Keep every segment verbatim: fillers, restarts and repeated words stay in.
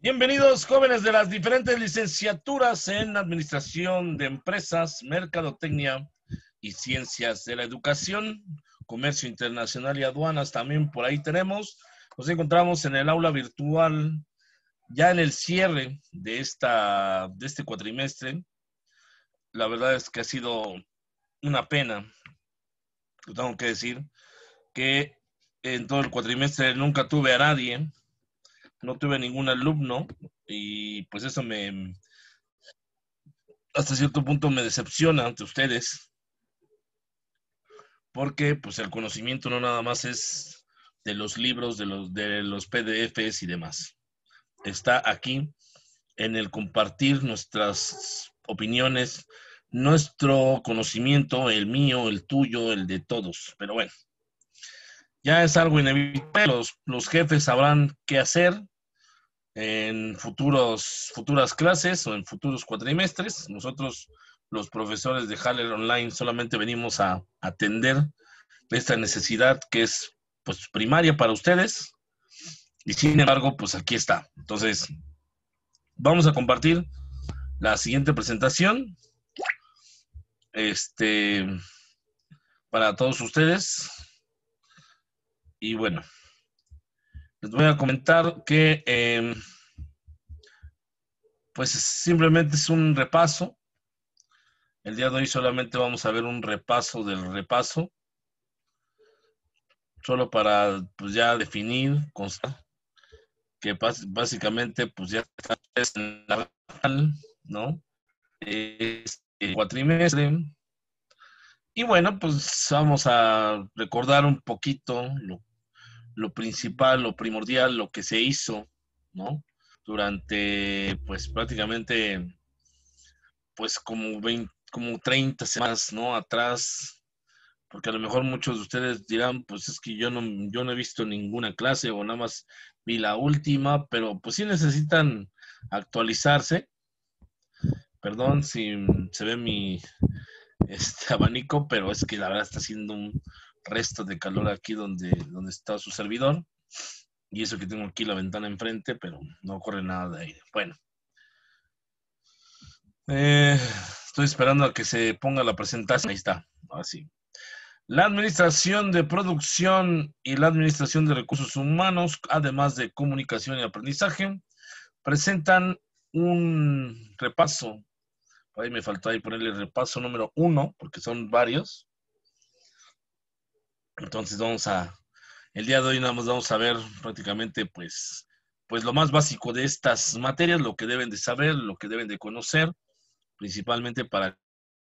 Bienvenidos, jóvenes de las diferentes licenciaturas en Administración de Empresas, Mercadotecnia y Ciencias de la Educación, Comercio Internacional y Aduanas. También por ahí tenemos. Nos encontramos en el aula virtual, ya en el cierre de, esta, de este cuatrimestre. La verdad es que ha sido una pena, lo tengo que decir, que en todo el cuatrimestre nunca tuve a nadie. No tuve ningún alumno y pues eso me, hasta cierto punto me decepciona ante ustedes, porque pues el conocimiento no nada más es de los libros, de los, de los P D Fs y demás. Está aquí en el compartir nuestras opiniones, nuestro conocimiento, el mío, el tuyo, el de todos. Pero bueno, ya es algo inevitable. Los, los jefes sabrán qué hacer en futuros, futuras clases o en futuros cuatrimestres. Nosotros, los profesores de Haller Online, solamente venimos a atender esta necesidad que es pues primaria para ustedes y sin embargo, pues aquí está. Entonces, vamos a compartir la siguiente presentación este, para todos ustedes. Y bueno, les voy a comentar que eh, pues simplemente es un repaso. El día de hoy solamente vamos a ver un repaso del repaso, solo para pues ya definir, constar, que básicamente pues ya está en la final, ¿no? Este cuatrimestre. Y bueno, pues vamos a recordar un poquito lo, lo principal, lo primordial, lo que se hizo, ¿no? Durante pues prácticamente pues como veinte, como treinta semanas, ¿no? Atrás, porque a lo mejor muchos de ustedes dirán, pues es que yo no, yo no he visto ninguna clase o nada más vi la última, pero pues sí necesitan actualizarse. Perdón si se ve mi este abanico, pero es que la verdad está haciendo un resto de calor aquí donde, donde está su servidor. Y eso que tengo aquí la ventana enfrente, pero no corre nada de aire. Bueno. Eh, estoy esperando a que se ponga la presentación. Ahí está. Así. La administración de producción y la administración de recursos humanos, además de comunicación y aprendizaje, presentan un repaso. Ahí me faltó ahí ponerle el repaso número uno, porque son varios. Entonces vamos a, el día de hoy nada más vamos a ver prácticamente pues, pues lo más básico de estas materias, lo que deben de saber, lo que deben de conocer, principalmente para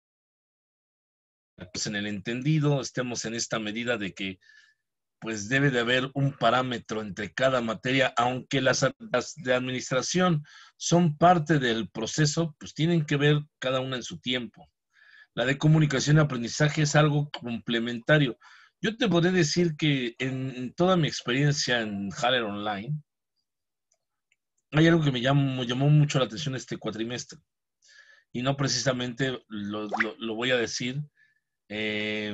pues en el entendido estemos en esta medida de que pues debe de haber un parámetro entre cada materia, aunque las, las de administración son parte del proceso, pues tienen que ver cada una en su tiempo. La de comunicación y aprendizaje es algo complementario. Yo te podría decir que en toda mi experiencia en Haller Online, hay algo que me llamó, llamó mucho la atención este cuatrimestre. Y no precisamente lo, lo, lo voy a decir eh,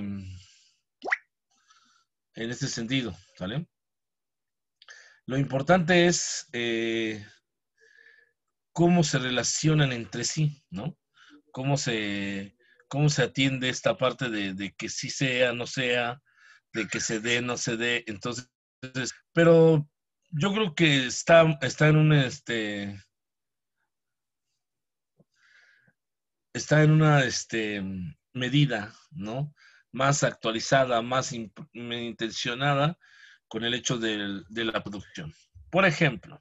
en este sentido, ¿sale? Lo importante es eh, cómo se relacionan entre sí, ¿no? Cómo se, cómo se atiende esta parte de, de que sí sea, no sea, de que se dé, no se dé. Entonces, pero yo creo que está, está en un, este, está en una, este, medida, ¿no? Más actualizada, más intencionada con el hecho de, de la producción. Por ejemplo,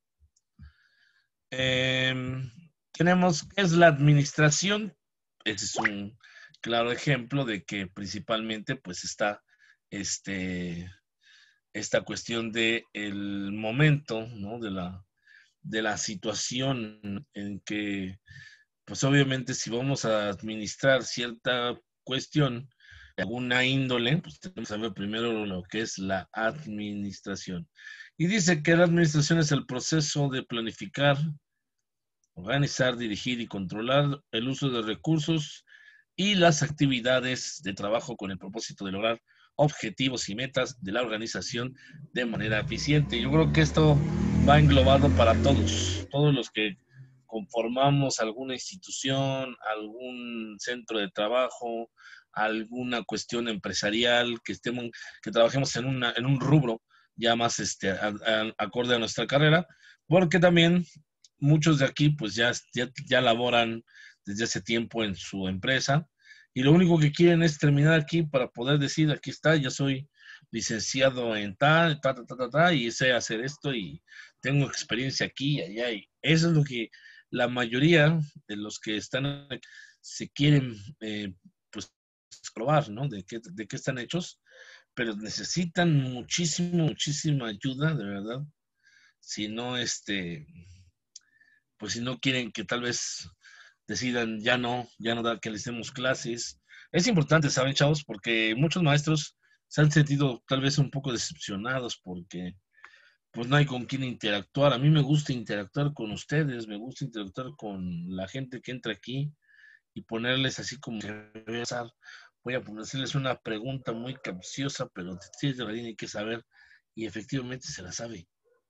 eh, tenemos qué es la administración. Ese es un claro ejemplo de que principalmente pues está este, esta cuestión de el momento, ¿no? De la, de la situación en que pues obviamente si vamos a administrar cierta cuestión de alguna índole, pues tenemos que saber primero lo que es la administración. Y dice que la administración es el proceso de planificar, organizar, dirigir y controlar el uso de recursos y las actividades de trabajo con el propósito de lograr objetivos y metas de la organización de manera eficiente. Yo creo que esto va englobado para todos, todos los que conformamos alguna institución, algún centro de trabajo, alguna cuestión empresarial, que estemos, que trabajemos en, una, en un rubro ya más este, a, a, acorde a nuestra carrera, porque también muchos de aquí pues ya, ya, ya laboran desde hace tiempo en su empresa y lo único que quieren es terminar aquí para poder decir, aquí está, ya soy licenciado en tal, ta, ta, ta, ta, ta, y sé hacer esto y tengo experiencia aquí y allá. Y eso es lo que la mayoría de los que están se quieren eh, pues probar, ¿no? De qué, de qué están hechos, pero necesitan muchísimo, muchísima ayuda, de verdad. Si no, este, pues si no quieren que tal vez decidan ya no, ya no dar que les demos clases. Es importante, ¿saben, chavos? Porque muchos maestros se han sentido tal vez un poco decepcionados porque pues no hay con quién interactuar. A mí me gusta interactuar con ustedes, me gusta interactuar con la gente que entra aquí y ponerles así como que voy a ponerles una pregunta muy capciosa, pero tiene que saber y efectivamente se la sabe.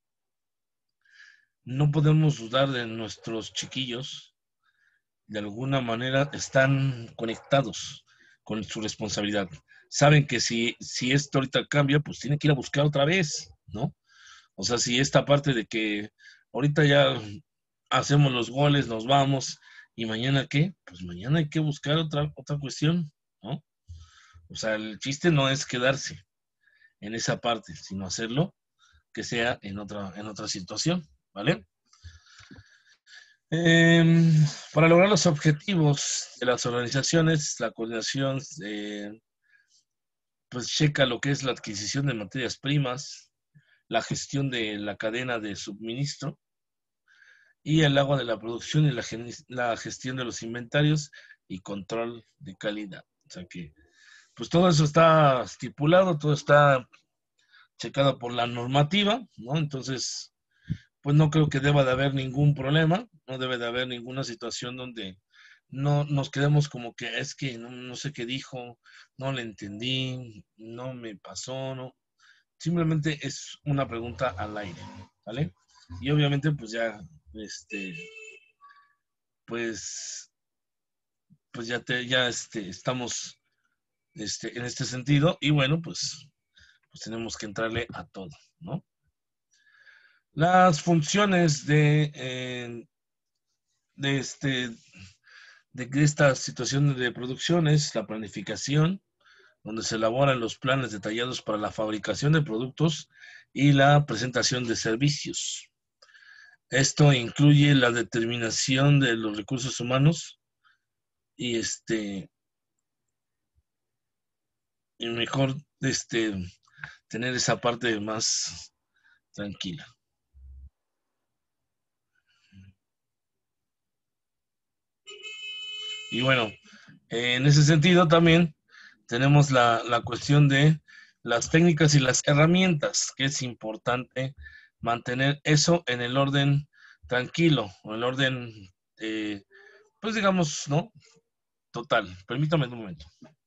No podemos dudar de nuestros chiquillos, de alguna manera están conectados con su responsabilidad. Saben que si, si esto ahorita cambia, pues tienen que ir a buscar otra vez, ¿no? O sea, si esta parte de que ahorita ya hacemos los goles, nos vamos, y mañana qué, pues mañana hay que buscar otra, otra cuestión, ¿no? O sea, el chiste no es quedarse en esa parte, sino hacerlo que sea en otra, en otra situación, ¿vale? Eh, para lograr los objetivos de las organizaciones, la coordinación eh, pues checa lo que es la adquisición de materias primas, la gestión de la cadena de suministro y el agua de la producción y la, la gestión de los inventarios y control de calidad. O sea que, pues todo eso está estipulado, todo está checado por la normativa, ¿no? Entonces, pues no creo que deba de haber ningún problema, no debe de haber ninguna situación donde no nos quedemos como que es que no, no sé qué dijo, no le entendí, no me pasó, no. Simplemente es una pregunta al aire, ¿vale? Y obviamente pues ya, este, pues, pues ya te, ya este, estamos este, en este sentido y bueno, pues, pues tenemos que entrarle a todo, ¿no? Las funciones de, eh, de este de esta situación de producción es la planificación, donde se elaboran los planes detallados para la fabricación de productos y la presentación de servicios. Esto incluye la determinación de los recursos humanos y este y mejor este tener esa parte más tranquila. Y bueno, en ese sentido también tenemos la, la cuestión de las técnicas y las herramientas, que es importante mantener eso en el orden tranquilo, o el orden, eh, pues digamos, ¿no? Total. Permítame un momento.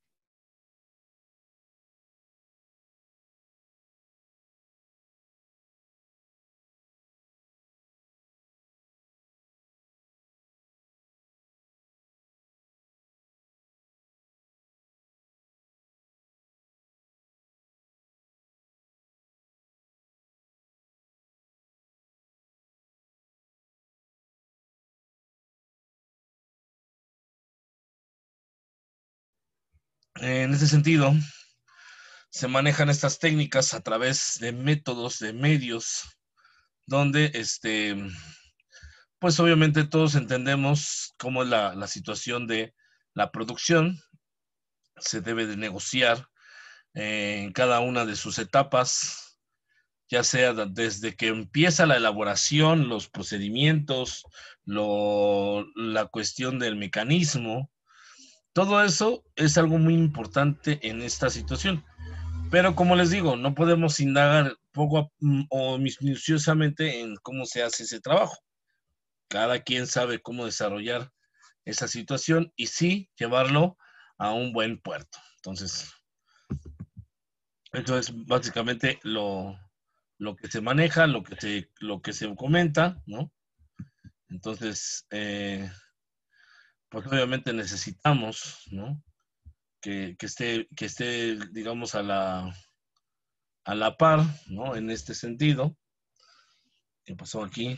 En ese sentido, se manejan estas técnicas a través de métodos, de medios, donde este, pues obviamente todos entendemos cómo es la, la situación de la producción, se debe de negociar eh, en cada una de sus etapas, ya sea desde que empieza la elaboración, los procedimientos, lo, la cuestión del mecanismo, todo eso es algo muy importante en esta situación. Pero como les digo, no podemos indagar poco a, o minuciosamente en cómo se hace ese trabajo. Cada quien sabe cómo desarrollar esa situación y sí llevarlo a un buen puerto. Entonces, Eso es básicamente lo, lo que se maneja, lo que se, lo que se comenta, ¿no? Entonces, eh, pues obviamente necesitamos, ¿no? Que, que, esté, que esté, digamos, a la, a la par, ¿no? En este sentido. ¿Qué pasó aquí?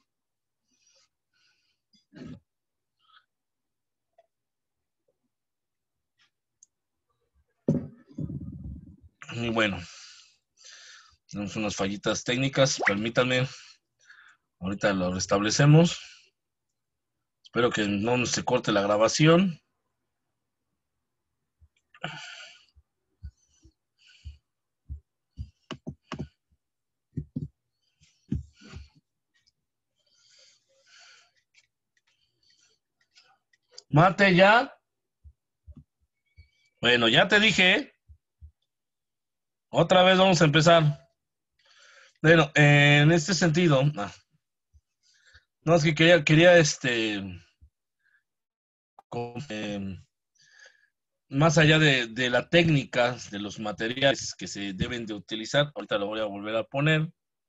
Y bueno, tenemos unas fallitas técnicas, permítanme, ahorita lo restablecemos. Espero que no se corte la grabación. Mate ya. Bueno, ya te dije. Otra vez vamos a empezar. Bueno, eh, en este sentido, ah, no es que quería, quería este, con, eh, más allá de, de la técnica, de los materiales que se deben de utilizar, ahorita lo voy a volver a poner.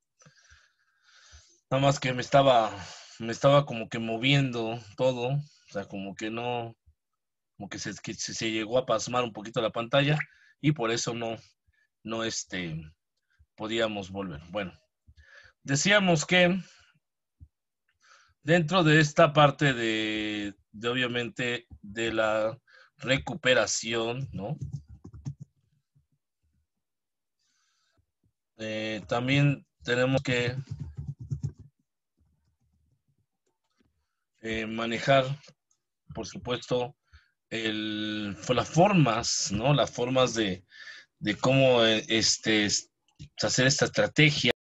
Nada más que me estaba, me estaba como que moviendo todo, o sea, como que no, como que se, que se llegó a pasmar un poquito la pantalla y por eso no, no este, podíamos volver. Bueno, decíamos que dentro de esta parte de, de obviamente de la recuperación, ¿no? Eh, también tenemos que eh, manejar, por supuesto, el, las formas, ¿no? Las formas de, de cómo eh, este, hacer esta estrategia